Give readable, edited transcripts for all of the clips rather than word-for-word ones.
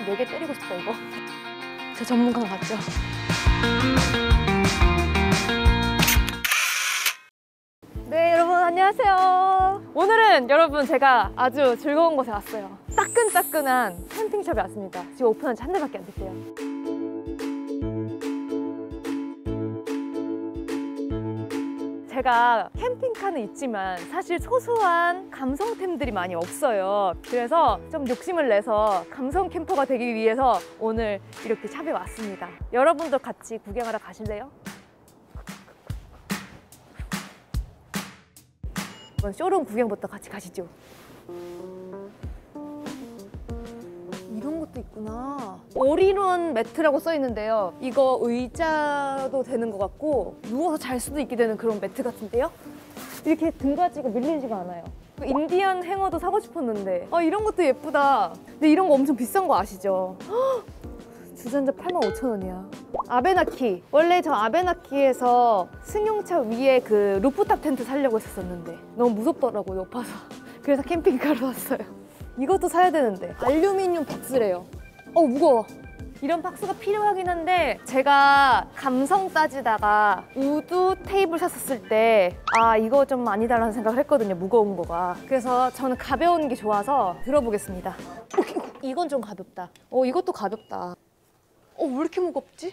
4개 때리고 싶다 이거. 저 전문가 맞죠? 네, 여러분 안녕하세요. 오늘은 여러분 제가 아주 즐거운 곳에 왔어요. 따끈따끈한 캠핑샵에 왔습니다. 지금 오픈한 지 한 달밖에 안 됐대요. 제가 캠핑카는 있지만 사실 소소한 감성템들이 많이 없어요. 그래서 좀 욕심을 내서 감성 캠퍼가 되기 위해서 오늘 이렇게 샵에 왔습니다. 여러분도 같이 구경하러 가실래요? 이번 쇼룸 구경부터 같이 가시죠. 이런 것도 있구나. 올인원 매트라고 써 있는데요. 이거 의자도 되는 것 같고 누워서 잘 수도 있게 되는 그런 매트 같은데요? 이렇게 등받이가 밀리지가 않아요. 인디언 행어도 사고 싶었는데 이런 것도 예쁘다. 근데 이런 거 엄청 비싼 거 아시죠? 헉! 주전자 85,000원이야. 아베나키. 원래 저 아베나키에서 승용차 위에 그 루프탑 텐트 사려고 했었는데 너무 무섭더라고요, 높아서. 그래서 캠핑카로 왔어요. 이것도 사야 되는데 알루미늄 박스래요. 무거워. 이런 박스가 필요하긴 한데 제가 감성 따지다가 우드 테이블 샀었을 때 이거 좀 아니다라는 생각을 했거든요, 무거운 거가. 그래서 저는 가벼운 게 좋아서 들어보겠습니다. 이건 좀 가볍다. 이것도 가볍다. 왜 이렇게 무겁지?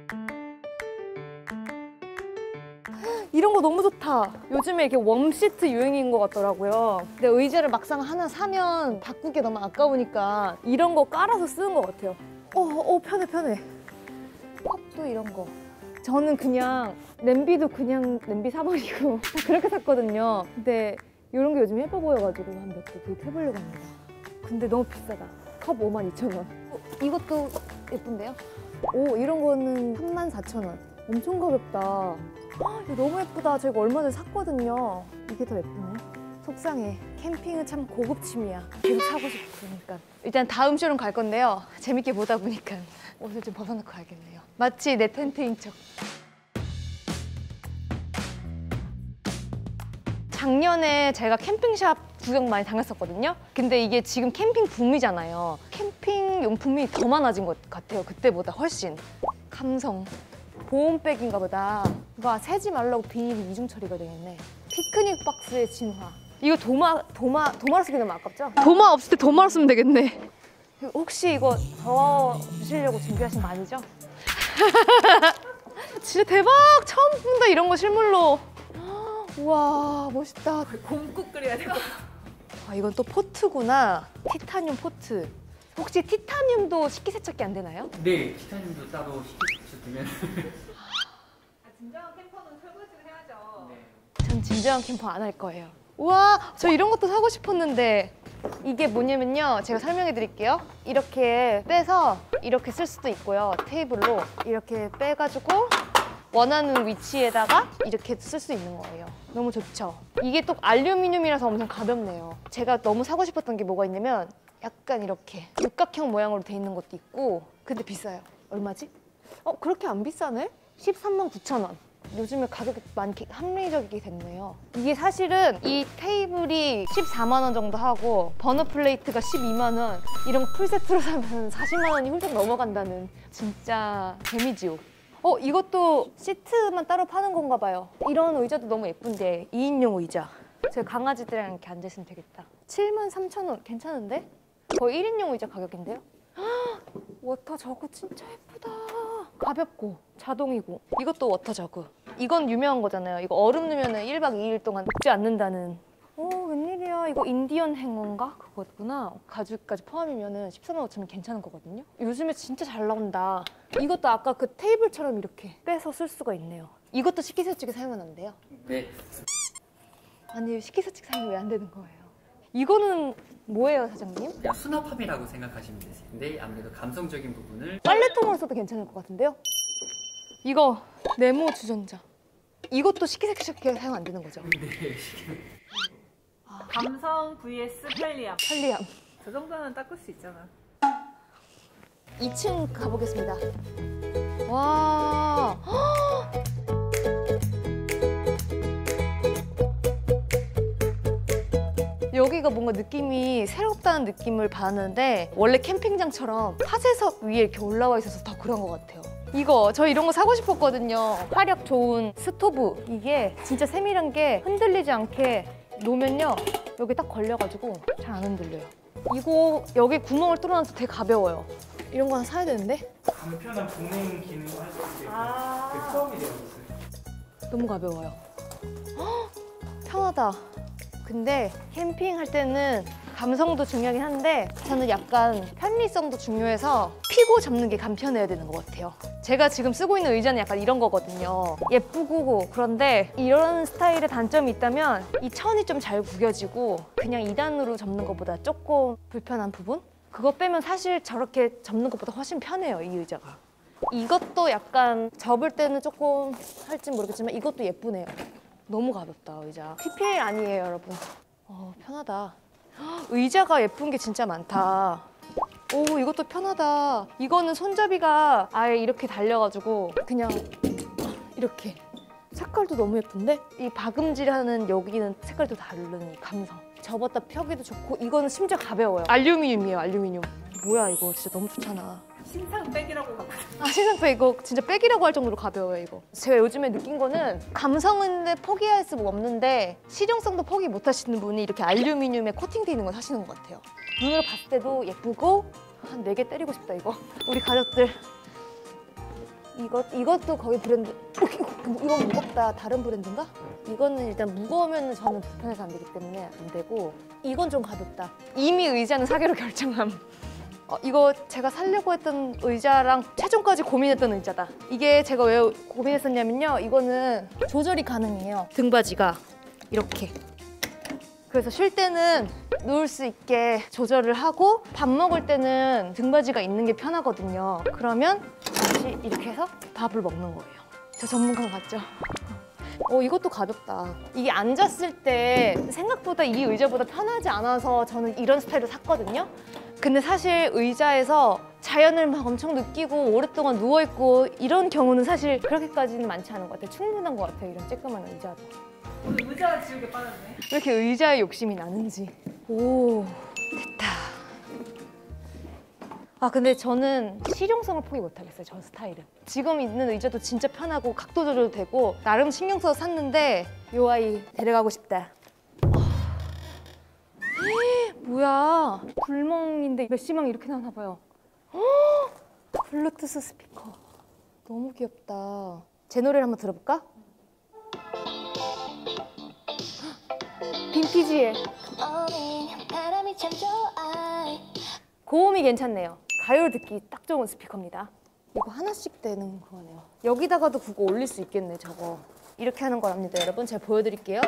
이런 거 너무 좋다. 요즘에 이렇게 웜시트 유행인 것 같더라고요. 근데 의자를 막상 하나 사면 바꾸기 너무 아까우니까 이런 거 깔아서 쓰는 것 같아요. 편해. 컵도 이런 거. 저는 그냥 냄비도 그냥 냄비 사버리고 그렇게 샀거든요. 근데 이런 게 요즘 예뻐 보여가지고 한 몇 개 구입해보려고 합니다. 근데 너무 비싸다. 컵 52,000원. 이것도 예쁜데요? 이런 거는 34,000원. 엄청 가볍다. 이거 너무 예쁘다. 제가 얼마 전에 샀거든요. 이게 더 예쁘네. 속상해. 캠핑은 참 고급 취미야. 계속 사고 싶으니까. 일단 다음 쇼룸 갈 건데요. 재밌게 보다 보니까 옷을 좀 벗어놓고 가야겠네요. 마치 내 텐트인 척. 작년에 제가 캠핑샵 구경 많이 다녔었거든요. 근데 이게 지금 캠핑 붐이잖아요. 캠핑 용품이 더 많아진 것 같아요. 그때보다 훨씬. 감성. 보온백인가 보다. 와, 새지 말라고 비닐이 이중 처리가 되겠네. 피크닉 박스의 진화. 이거 도마로 쓰기 너무 아깝죠? 도마 없을 때 도마로 쓰면 되겠네. 혹시 이거 저으시려고 준비하신 거 아니죠? 진짜 대박! 처음 본다, 이런 거 실물로. 우와, 멋있다. 곰국 끓여야 돼. 이건 또 포트구나. 티타늄 포트. 혹시 티타늄도 식기세척기 안 되나요? 네, 티타늄도 따로 식기세척되면. 진정한 캠퍼는 설거지를 해야죠. 네. 전 진정한 캠퍼 안 할 거예요. 우와, 저 이런 것도 사고 싶었는데 이게 뭐냐면요. 제가 설명해 드릴게요. 이렇게 빼서 이렇게 쓸 수도 있고요. 테이블로 이렇게 빼가지고 원하는 위치에다가 이렇게 쓸 수 있는 거예요. 너무 좋죠? 이게 또 알루미늄이라서 엄청 가볍네요. 제가 너무 사고 싶었던 게 뭐가 있냐면 약간 이렇게 육각형 모양으로 돼 있는 것도 있고. 근데 비싸요. 얼마지? 그렇게 안 비싸네? 139,000원. 요즘에 가격이 많이 합리적이게 됐네요. 이게 사실은 이 테이블이 14만 원 정도 하고 버너 플레이트가 12만 원. 이런 거 풀세트로 사면 40만 원이 훌쩍 넘어간다는 진짜 개미지옥. 이것도 시트만 따로 파는 건가 봐요. 이런 의자도 너무 예쁜데 2인용 의자. 제가 강아지들이랑 이렇게 앉아있으면 되겠다. 73,000원. 괜찮은데? 거의 1인용 의자 가격인데요? 워터 저그 진짜 예쁘다. 가볍고 자동이고. 이것도 워터 저그. 이건 유명한 거잖아요. 이거 얼음 넣으면 1박 2일 동안 녹지 않는다는. 웬일이야. 이거 인디언 행어인가? 그거구나. 가죽까지 포함이면 145,000원 괜찮은 거거든요. 요즘에 진짜 잘 나온다. 이것도 아까 그 테이블처럼 이렇게 빼서 쓸 수가 있네요. 이것도 식기세척기 사용은 안 돼요? 네. 아니, 식기세척기 사용 왜 안 되는 거예요? 이거는 뭐예요, 사장님? 그냥 수납함이라고 생각하시면 되는데 아무래도 감성적인 부분을 빨래통으로 써도 괜찮을 것 같은데요? 이거 네모 주전자. 이것도 식기세척기가 사용 안 되는 거죠? 네. 감성 vs 편리함. 편리함. 저 정도는 닦을 수 있잖아. 2층 가보겠습니다. 와. 여기가 뭔가 느낌이 새롭다는 느낌을 받았는데 원래 캠핑장처럼 파쇄석 위에 이렇게 올라와 있어서 더 그런 것 같아요. 이거 저 이런 거 사고 싶었거든요. 화력 좋은 스토브. 이게 진짜 세밀한 게 흔들리지 않게 놓으면요 여기 딱 걸려가지고 잘 안 흔들려요. 이거 여기 구멍을 뚫어놔서 되게 가벼워요. 이런 거 하나 사야 되는데? 간편한 분해 기능을 할 수 있게 그 포함이 되어 있어요. 너무 가벼워요. 헉, 편하다. 근데 캠핑할 때는 감성도 중요하긴 한데 저는 약간 편리성도 중요해서 피고 접는 게 간편해야 되는 것 같아요. 제가 지금 쓰고 있는 의자는 약간 이런 거거든요. 예쁘고 그런데 이런 스타일의 단점이 있다면 이 천이 좀 잘 구겨지고 그냥 2단으로 접는 것보다 조금 불편한 부분? 그거 빼면 사실 저렇게 접는 것보다 훨씬 편해요, 이 의자가. 이것도 약간 접을 때는 조금 할지 모르겠지만 이것도 예쁘네요. 너무 가볍다, 의자. PPL 아니에요, 여러분. 편하다. 헉, 의자가 예쁜 게 진짜 많다. 오, 이것도 편하다. 이거는 손잡이가 아예 이렇게 달려가지고 그냥 이렇게. 색깔도 너무 예쁜데? 이 박음질하는 여기는 색깔도 다른 이 감성. 접었다 펴기도 좋고 이거는 심지어 가벼워요. 알루미늄이에요, 알루미늄. 뭐야 이거 진짜 너무 좋잖아. 신상 백이라고 하거든요. 신상백 이거 진짜 백이라고 할 정도로 가벼워요 이거. 제가 요즘에 느낀 거는 감성인데 포기할 수 없는데 실용성도 포기 못 하시는 분이 이렇게 알루미늄에 코팅돼 있는 걸 사시는 것 같아요. 눈으로 봤을 때도 예쁘고 한 4개 때리고 싶다 이거. 우리 가족들. 이것도 거의 브랜드. 이건 무겁다. 다른 브랜드인가? 이거는 일단 무거우면 저는 불편해서 안 되기 때문에 안 되고 이건 좀 가볍다. 이미 의자는 사기로 결정함. 이거 제가 사려고 했던 의자랑 최종까지 고민했던 의자다. 이게 제가 왜 고민했었냐면요. 이거는 조절이 가능해요. 등받이가 이렇게. 그래서 쉴 때는 누울 수 있게 조절을 하고 밥 먹을 때는 등받이가 있는 게 편하거든요. 그러면 다시 이렇게 해서 밥을 먹는 거예요. 저 전문가 같죠? 이것도 가볍다. 이게 앉았을 때 생각보다 이 의자보다 편하지 않아서 저는 이런 스타일을 샀거든요. 근데 사실 의자에서 자연을 막 엄청 느끼고 오랫동안 누워있고 이런 경우는 사실 그렇게까지는 많지 않은 것 같아요. 충분한 것 같아요, 이런 쬐끄만 의자도. 오늘 의자가 지우개 빠졌네. 왜 이렇게 의자에 욕심이 나는지. 오, 됐다. 근데 저는 실용성을 포기 못하겠어요, 저 스타일은. 지금 있는 의자도 진짜 편하고 각도 조절도 되고 나름 신경 써서 샀는데 요 아이 데려가고 싶다. 뭐야, 불멍인데 메시망 이렇게 나오나 봐요. 블루투스 스피커. 너무 귀엽다. 제 노래를 한번 들어볼까? 빈티지해. 바람이 참 좋아. 고음이 괜찮네요. 가요를 듣기 딱 좋은 스피커입니다. 이거 하나씩 되는 거네요. 여기다가도 그거 올릴 수 있겠네, 저거. 이렇게 하는 거랍니다, 여러분. 제가 보여드릴게요.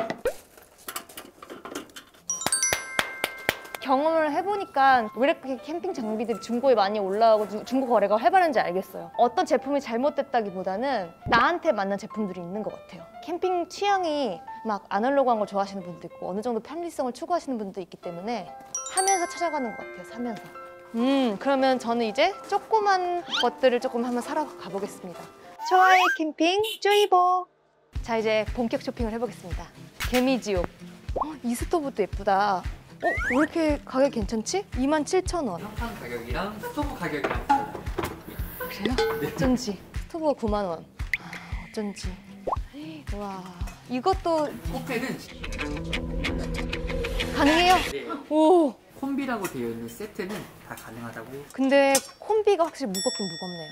경험을 해보니까 왜 이렇게 캠핑 장비들이 중고에 많이 올라오고 중고 거래가 활발한지 알겠어요. 어떤 제품이 잘못됐다기보다는 나한테 맞는 제품들이 있는 것 같아요. 캠핑 취향이 막 아날로그한 걸 좋아하시는 분도 있고 어느 정도 편리성을 추구하시는 분도 있기 때문에 하면서 찾아가는 것 같아요, 사면서. 그러면 저는 이제 조그만 것들을 조금 한번 사러 가보겠습니다. 초아의 캠핑 쪼이보. 자, 이제 본격 쇼핑을 해보겠습니다. 개미지옥. 이 스토브도 예쁘다. 왜 이렇게 가격 괜찮지? 27,000원. 현판 가격이랑 스토브 가격이랑 달라요. 그래요? 어쩐지. 스토브가 9만 원. 어쩐지. 와, 이것도 호패는 가능해요? 네, 오. 콤비라고 되어 있는 세트는 다 가능하다고. 근데 콤비가 확실히 무겁긴 무겁네요.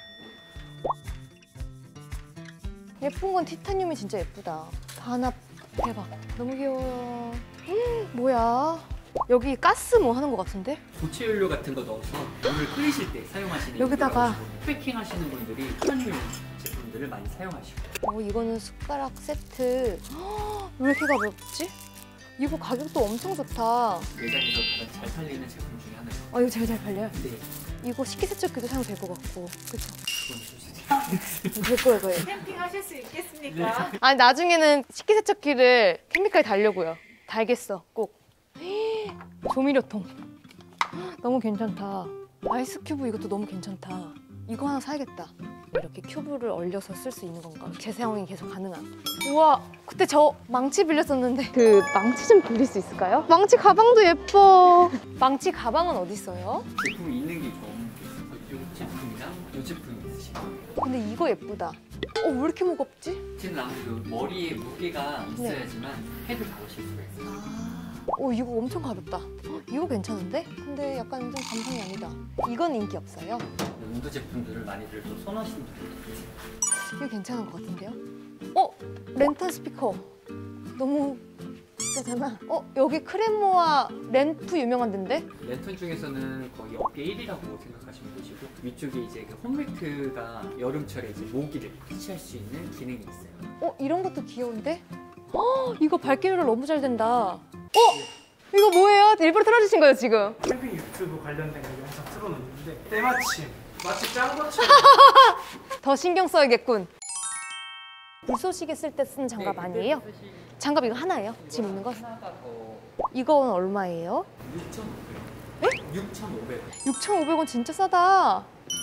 예쁜 건 티타늄이 진짜 예쁘다. 반합 대박. 너무 귀여워요. 뭐야? 여기 가스 뭐 하는 것 같은데? 고체 연료 같은 거 넣어서 물을 끓이실 때 사용하시는 여기다가. 패킹 하시는 분들이 티타늄 제품들을 많이 사용하시고. 이거는 숟가락 세트. 왜 이렇게 가볍지? 이거 가격도 엄청 좋다. 매장에서 가장 잘 팔리는 제품 중에 하나예요. 이거 제일 잘 팔려요? 네. 이거 식기세척기도 사용될 것 같고. 그쵸? 그건 좀 될 거예요, 거예요. 캠핑 하실 수 있겠습니까? 아니, 나중에는 식기세척기를 캠핑카에 달려고요. 달겠어, 꼭. 조미료통. 너무 괜찮다. 아이스 큐브 이것도 너무 괜찮다. 이거 하나 사야겠다. 이렇게 큐브를 얼려서 쓸 수 있는 건가? 재사용이 계속 가능한. 우와, 그때 저 망치 빌렸었는데 그 망치 좀 빌릴 수 있을까요? 망치 가방도 예뻐. 망치 가방은 어디 있어요? 제품이 있는 게 좋은 게 이 제품이랑 이 제품이 있으시고 근데 이거 예쁘다. 왜 이렇게 무겁지? 지는 아무래도 머리에 무게가 있어야지만 헤드 잡으실 수가 있어요. 이거 엄청 가볍다. 이거 괜찮은데? 근데 약간 좀 감성이 아니다. 이건 인기 없어요. 운동 제품들을 많이들 또 선호하시는 분들도 계세요. 이거 괜찮은 것 같은데요? 랜턴 스피커. 너무 비싸잖아. 여기 크레모아 램프 유명한 데인데? 랜턴 중에서는 거의 업계 1위라고 생각하시면 되시고 위쪽에 이제 그 홈매트가 여름철에 이제 모기를 퇴치할 수 있는 기능이 있어요. 이런 것도 귀여운데? 이거 밝기 조절 너무 잘 된다. 이거 뭐예요? 일부러 틀어주신 거예요, 지금? 캠핑 유튜브 관련된 거 영상 틀어놓는데 때마침 마치 짠 것처럼 더 신경 써야겠군. 불쏘시개 쓸 때 쓰는 장갑 아니에요? 장갑 이거 하나예요? 지금 있는 거? 하나가 이건 얼마예요? 6,500원. 6,500원. 6,500원 진짜 싸다.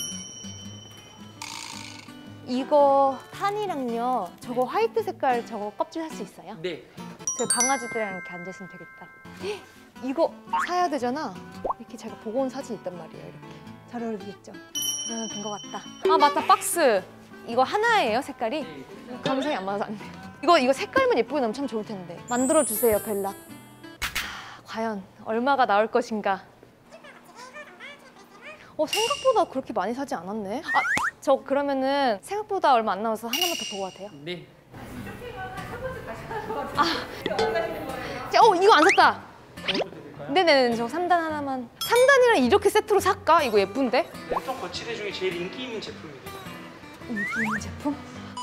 이거 탄이랑요. 저거 화이트 색깔 저거 껍질 할 수 있어요? 네. 저 강아지들이랑 이렇게 앉아있으면 되겠다. 이거 사야 되잖아. 이렇게 제가 보고 온 사진 있단 말이에요. 이렇게 잘 어울리겠죠? 이거는 된 것 같다. 맞다, 박스. 이거 하나예요, 색깔이? 감성이 안 맞아서 안 돼요. 이거 색깔만 예쁘게 나면 참 좋을 텐데. 만들어주세요, 벨라. 과연 얼마가 나올 것인가? 생각보다 그렇게 많이 사지 않았네. 저 그러면은 생각보다 얼마 안 나와서 하나만 더 보고 가도 돼요? 네. 이거 안 샀다. 네네네, 저 3단 하나만. 3단이랑 이렇게 세트로 살까? 이거 예쁜데? 랜턴 거치대 중에 제일 인기 있는 제품입니다. 인기 있는 제품?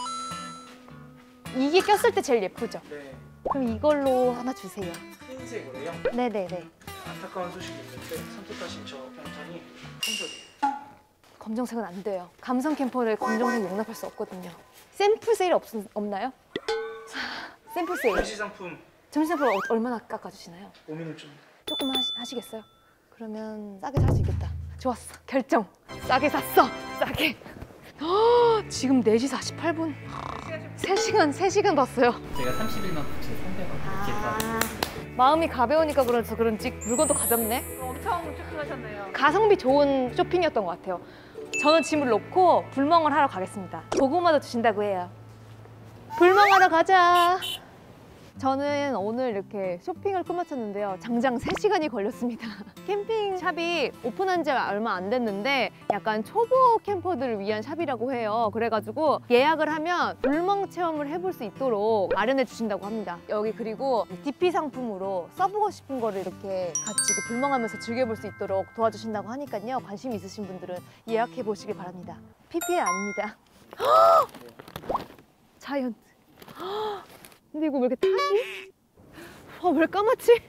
이게 꼈을 때 제일 예쁘죠? 네. 그럼 이걸로 하나 주세요. 흰색으로요. 네네네. 안타까운 소식이 있는데 선택하신 저 영상이 품절이에요. 검정색은 안 돼요. 감성 캠퍼를 검정색 용납할 수 없거든요. 샘플 세일 없나요? 샘플 세일. 전시 상품 점심 샘플 얼마나 깎아주시나요? 고민을 좀. 조금 하시겠어요? 그러면 싸게 살 수 있겠다. 좋았어. 결정. 싸게 샀어. 싸게. 지금 4시 48분. 3시간 봤어요. 제가 31만 9,300원 이렇게 받았어요. 마음이 가벼우니까 그런지 물건도 가볍네. 엄청 쇼핑하셨네요. 가성비 좋은 쇼핑이었던 것 같아요. 저는 짐을 놓고 불멍을 하러 가겠습니다. 고구마도 주신다고 해요. 불멍하러 가자. 저는 오늘 이렇게 쇼핑을 끝마쳤는데요. 장장 3시간이 걸렸습니다. 캠핑샵이 오픈한 지 얼마 안 됐는데 약간 초보 캠퍼들을 위한 샵이라고 해요. 그래가지고 예약을 하면 불멍 체험을 해볼 수 있도록 마련해 주신다고 합니다. 여기 그리고 DP 상품으로 써보고 싶은 거를 이렇게 같이 이렇게 불멍하면서 즐겨볼 수 있도록 도와주신다고 하니까요. 관심 있으신 분들은 예약해 보시길 바랍니다. PPL 아닙니다. 자이언트. 근데 이거 왜 이렇게 타지? 왜 까맣지?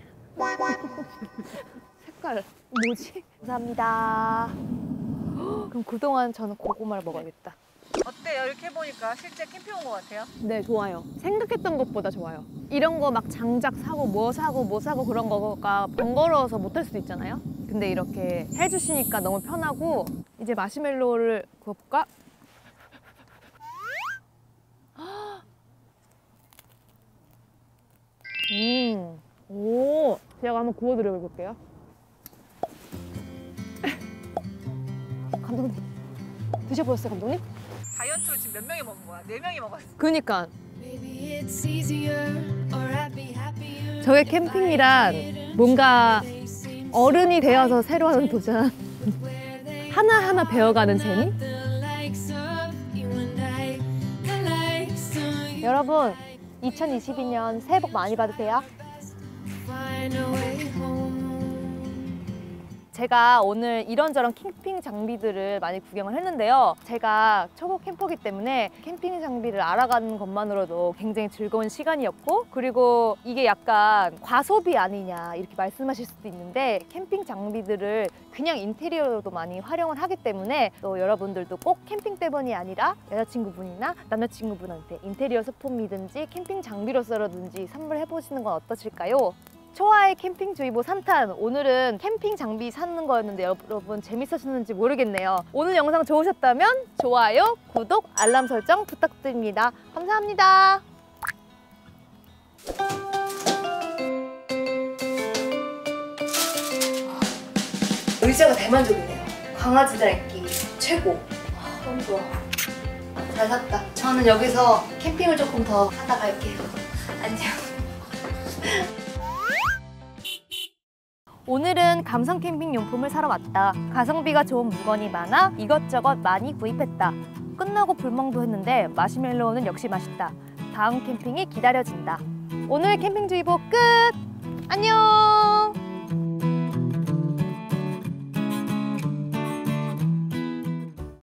색깔 뭐지? 감사합니다. 그럼 그동안 저는 고구마를 먹어야겠다. 어때요? 이렇게 해보니까 실제 캠핑 온 것 같아요? 네, 좋아요. 생각했던 것보다 좋아요. 이런 거 막 장작 사고 뭐 사고 그런 거가 번거로워서 못할 수도 있잖아요. 근데 이렇게 해주시니까 너무 편하고. 이제 마시멜로를 구워볼까? 제가 한번 구워드려볼게요. 감독님, 드셔보셨어요, 감독님? 다이어트를 지금 몇 명이 먹은 거야? 4명이 먹었어. 그니까 저의 캠핑이란 뭔가 어른이 되어서 새로 하는 도전, 하나하나 배워가는 재미? 여러분, 2022년 새해 복 많이 받으세요. 제가 오늘 이런저런 캠핑 장비들을 많이 구경을 했는데요. 제가 초보 캠퍼기 때문에 캠핑 장비를 알아가는 것만으로도 굉장히 즐거운 시간이었고, 그리고 이게 약간 과소비 아니냐 이렇게 말씀하실 수도 있는데, 캠핑 장비들을 그냥 인테리어로도 많이 활용을 하기 때문에 또 여러분들도 꼭 캠핑 때문이 아니라 여자친구분이나 남자친구분한테 인테리어 소품이든지 캠핑 장비로서라든지 선물해 보시는 건 어떠실까요? 초아의 캠핑주의보 3탄. 오늘은 캠핑 장비 사는 거였는데 여러분 재밌으셨는지 모르겠네요. 오늘 영상 좋으셨다면 좋아요, 구독, 알람 설정 부탁드립니다. 감사합니다. 의자가 대만족이네요. 강아지 잘기 최고. 너무 좋아. 잘 샀다. 저는 여기서 캠핑을 조금 더 하다 갈게요. 안녕. 오늘은 감성 캠핑 용품을 사러 왔다. 가성비가 좋은 물건이 많아 이것저것 많이 구입했다. 끝나고 불멍도 했는데 마시멜로우는 역시 맛있다. 다음 캠핑이 기다려진다. 오늘 캠핑주의보 끝! 안녕!